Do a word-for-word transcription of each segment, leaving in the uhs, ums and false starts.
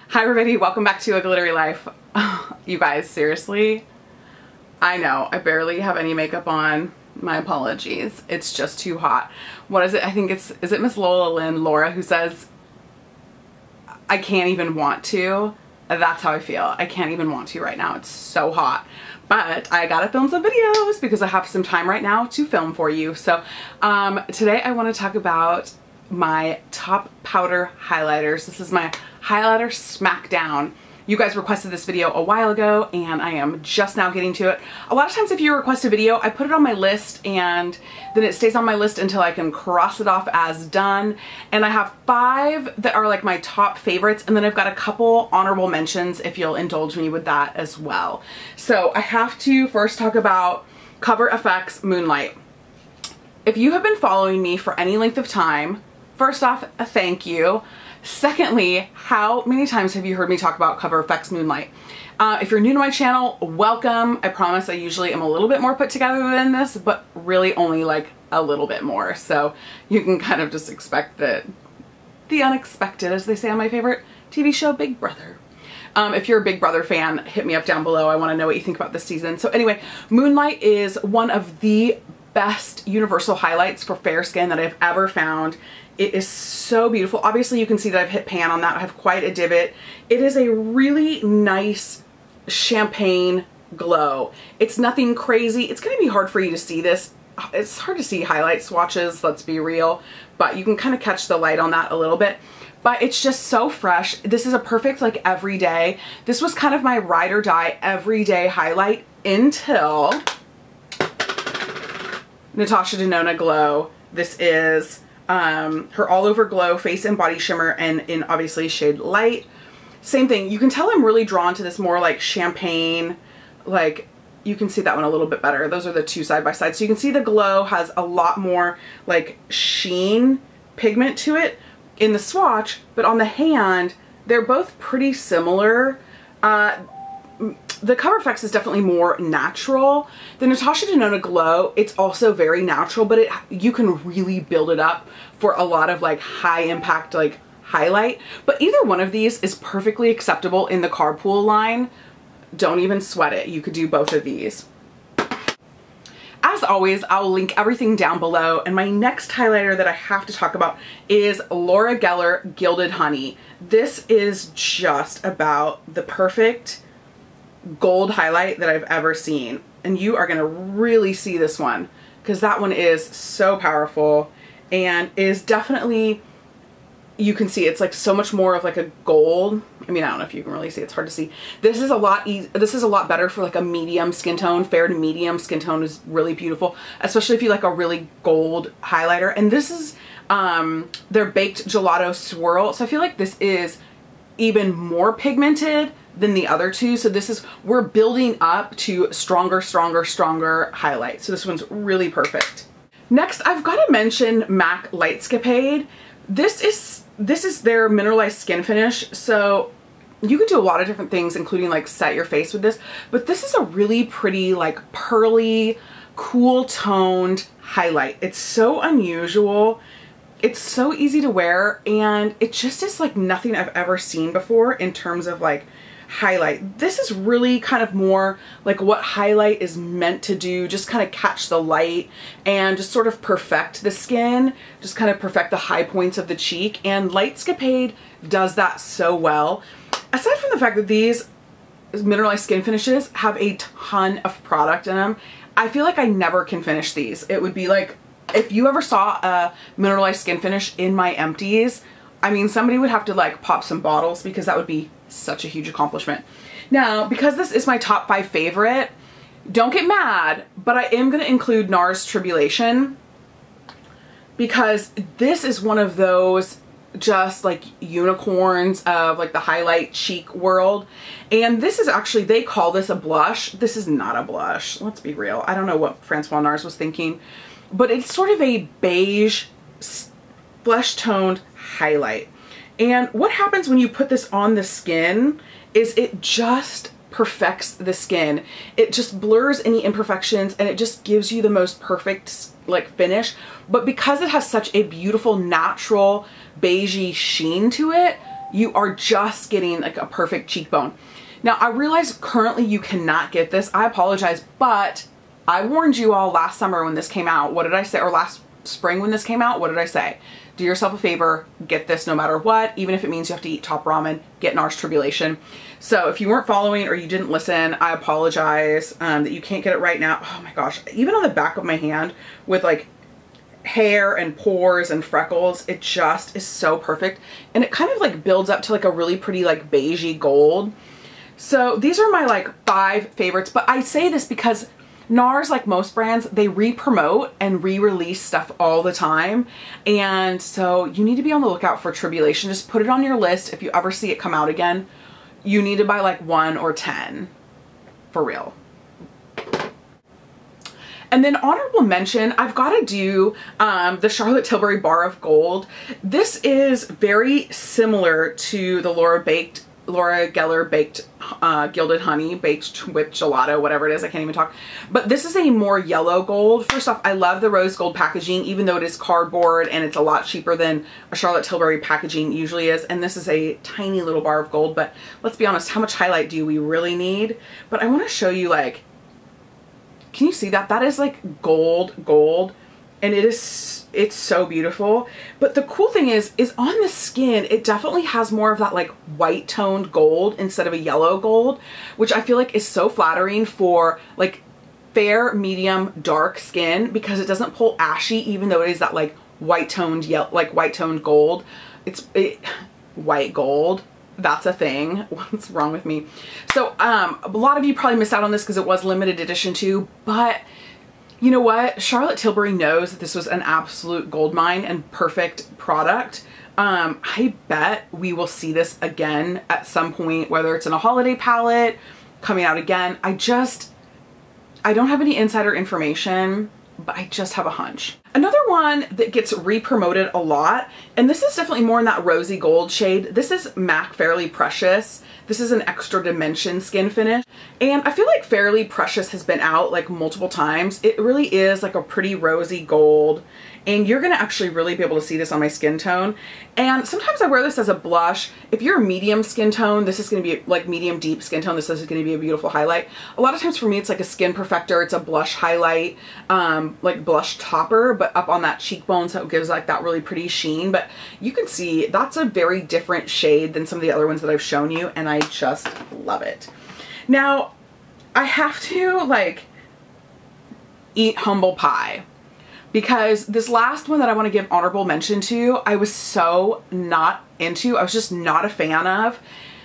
Hi everybody, welcome back to A Glittery Life. You guys, seriously, I know I barely have any makeup on. My apologies. It's just too hot. What is it? I think it's, is it Miss Lola Lynn Laura who says, I can't even want to? That's how I feel. I can't even want to right now. It's so hot. But I gotta film some videos because I have some time right now to film for you. So um, today I want to talk about my top powder highlighters. This is my highlighter smackdown. You guys requested this video a while ago and I am just now getting to it. A lot of times if you request a video, I put it on my list and then it stays on my list until I can cross it off as done. And I have five that are like my top favorites, and then I've got a couple honorable mentions if you'll indulge me with that as well. So I have to first talk about Cover F X Moonlight. If you have been following me for any length of time, first off, a thank you. Secondly, how many times have you heard me talk about Cover F X Moonlight? Uh, if you're new to my channel, welcome. I promise I usually am a little bit more put together than this, but really only like a little bit more. So you can kind of just expect that the unexpected, as they say on my favorite T V show, Big Brother. Um, if you're a Big Brother fan, hit me up down below. I want to know what you think about this season. So anyway, Moonlight is one of the best universal highlights for fair skin that I've ever found. It is so beautiful. Obviously you can see that I've hit pan on that. I have quite a divot. It is a really nice champagne glow. It's nothing crazy. It's going to be hard for you to see this. It's hard to see highlight swatches, let's be real, but you can kind of catch the light on that a little bit. But it's just so fresh. This is a perfect like everyday. This was kind of my ride or die everyday highlight until Natasha Denona Glow. This is um, her All Over Glow Face and Body Shimmer, and in obviously shade Light. Same thing. You can tell I'm really drawn to this more like champagne, like you can see that one a little bit better. Those are the two side by side. So you can see the glow has a lot more like sheen pigment to it in the swatch, but on the hand, they're both pretty similar. Uh, The Cover F X is definitely more natural. The Natasha Denona Glow, it's also very natural, but it you can really build it up for a lot of like high impact like highlight. But either one of these is perfectly acceptable in the Carpool line. Don't even sweat it. You could do both of these. As always, I'll link everything down below, and my next highlighter that I have to talk about is Laura Geller Gilded Honey. This is just about the perfect gold highlight that I've ever seen, and you are gonna really see this one because that one is so powerful and is definitely, you can see it's like so much more of like a gold. I mean, I don't know if you can really see, it's hard to see. This is a lot easy. This is a lot better for like a medium skin tone. Fair to medium skin tone is really beautiful, especially if you like a really gold highlighter. And this is um their Baked Gelato Swirl, so I feel like this is even more pigmented than the other two. So this is, we're building up to stronger, stronger, stronger highlight. So this one's really perfect. Next, I've got to mention MAC Lightscapade. This is, this is their mineralized skin finish. So you could do a lot of different things, including like set your face with this, but this is a really pretty, like pearly, cool toned highlight. It's so unusual. It's so easy to wear, and it just is like nothing I've ever seen before in terms of like highlight. This is really kind of more like what highlight is meant to do, just kind of catch the light and just sort of perfect the skin, just kind of perfect the high points of the cheek, and Lightscapade does that so well. Aside from the fact that these mineralized skin finishes have a ton of product in them, I feel like I never can finish these. It would be like, if you ever saw a mineralized skin finish in my empties, I mean, somebody would have to like pop some bottles because that would be such a huge accomplishment. Now, because this is my top five favorite, don't get mad, but I am going to include NARS Tribulation because this is one of those just like unicorns of like the highlight cheek world. And this is actually, they call this a blush. This is not a blush. Let's be real. I don't know what Francois NARS was thinking, but it's sort of a beige flesh toned highlight. And what happens when you put this on the skin is it just perfects the skin. It just blurs any imperfections and it just gives you the most perfect like finish. But because it has such a beautiful natural beigey sheen to it, you are just getting like a perfect cheekbone. Now I realize currently you cannot get this. I apologize, but I warned you all last summer when this came out. What did I say? Or last spring when this came out, what did I say? Do yourself a favor, get this no matter what, even if it means you have to eat top ramen, get NARS Tribulation. So if you weren't following or you didn't listen, I apologize um, that you can't get it right now. Oh my gosh, even on the back of my hand with like hair and pores and freckles, it just is so perfect. And it kind of like builds up to like a really pretty like beigey gold. So these are my like five favorites, but I say this because NARS, like most brands, they re-promote and re-release stuff all the time. And so you need to be on the lookout for Tribulation. Just put it on your list. If you ever see it come out again, you need to buy like one or ten for real. And then honorable mention, I've got to do um, the Charlotte Tilbury Bar of Gold. This is very similar to the Laura Baked Laura Geller Baked uh, Gilded Honey Baked Whipped Gelato, whatever it is, I can't even talk. But this is a more yellow gold. First off, I love the rose gold packaging, even though it is cardboard and it's a lot cheaper than a Charlotte Tilbury packaging usually is. And this is a tiny little bar of gold, but let's be honest, how much highlight do we really need? But I want to show you, like, can you see that? That is like gold, gold. And it is, it's so beautiful. But the cool thing is, is on the skin, it definitely has more of that like white toned gold instead of a yellow gold, which I feel like is so flattering for like fair, medium, dark skin, because it doesn't pull ashy, even though it is that like white toned, yellow, like white toned gold. It's it, white gold. That's a thing. What's wrong with me? So um, a lot of you probably missed out on this because it was limited edition too, but you know what? Charlotte Tilbury knows that this was an absolute gold mine and perfect product. Um, I bet we will see this again at some point, whether it's in a holiday palette, coming out again. I just, I don't have any insider information, but I just have a hunch. Another one that gets re-promoted a lot, and this is definitely more in that rosy gold shade. This is MAC Fairly Precious. This is an extra dimension skin finish. And I feel like Fairly Precious has been out like multiple times. It really is like a pretty rosy gold. And you're gonna actually really be able to see this on my skin tone. And sometimes I wear this as a blush. If you're a medium skin tone, this is gonna be like medium deep skin tone. This is gonna be a beautiful highlight. A lot of times for me, it's like a skin perfector. It's a blush highlight, um, like blush topper, but up on that cheekbone, so it gives like that really pretty sheen. But you can see that's a very different shade than some of the other ones that I've shown you, and I just love it. Now, I have to like eat humble pie, because this last one that I want to give honorable mention to, I was so not into. I was just not a fan of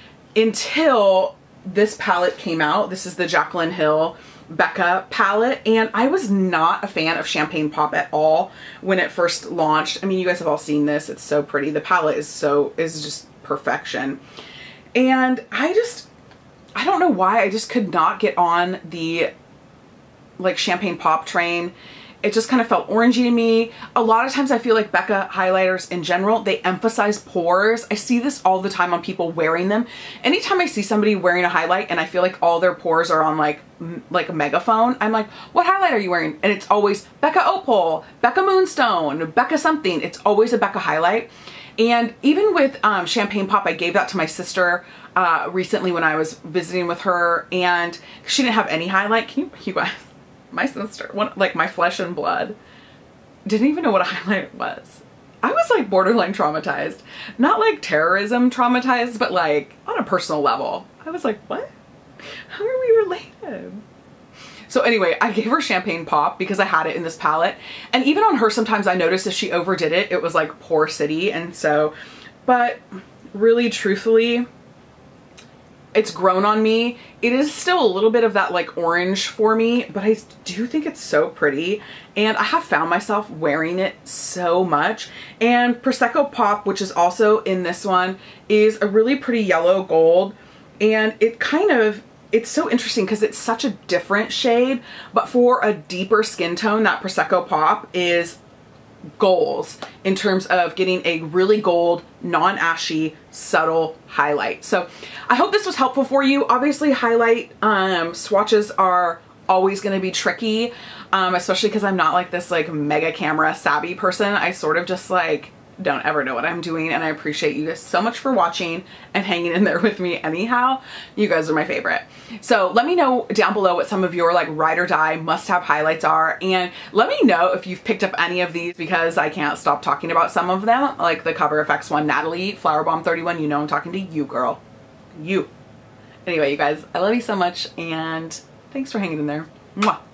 until this palette came out. This is the Jaclyn Hill Becca palette, and I was not a fan of Champagne Pop at all when it first launched. I mean, you guys have all seen this. It's so pretty. The palette is so, is just perfection. And I just, I don't know why, I just could not get on the like Champagne Pop train. It just kind of felt orangey to me. A lot of times I feel like Becca highlighters in general, they emphasize pores. I see this all the time on people wearing them. Anytime I see somebody wearing a highlight and I feel like all their pores are on like like a megaphone, I'm like, what highlight are you wearing? And it's always Becca Opal, Becca Moonstone, Becca something. It's always a Becca highlight. And even with um, Champagne Pop, I gave that to my sister uh, recently when I was visiting with her, and she didn't have any highlight. Can you, you guys? My sister, one, like my flesh and blood, didn't even know what a highlight was. I was like borderline traumatized. Not like terrorism traumatized, but like on a personal level. I was like, what? How are we related? So anyway, I gave her Champagne Pop because I had it in this palette. And even on her, sometimes I noticed if she overdid it, it was like Pore City. And so, but really truthfully, it's grown on me. It is still a little bit of that like orange for me, but I do think it's so pretty, and I have found myself wearing it so much. And Prosecco Pop, which is also in this one, is a really pretty yellow gold, and it kind of, it's so interesting because it's such a different shade, but for a deeper skin tone, that Prosecco Pop is goals in terms of getting a really gold, non-ashy, subtle highlight. So I hope this was helpful for you. Obviously highlight um, swatches are always going to be tricky, um, especially because I'm not like this like mega camera savvy person. I sort of just like don't ever know what I'm doing, and I appreciate you guys so much for watching and hanging in there with me anyhow. You guys are my favorite. So let me know down below what some of your like ride or die must-have highlights are, and let me know if you've picked up any of these, because I can't stop talking about some of them, like the Cover F X one, Natalie, Flower Bomb thirty-one. You know I'm talking to you, girl. You. Anyway, you guys, I love you so much, and thanks for hanging in there. Mwah.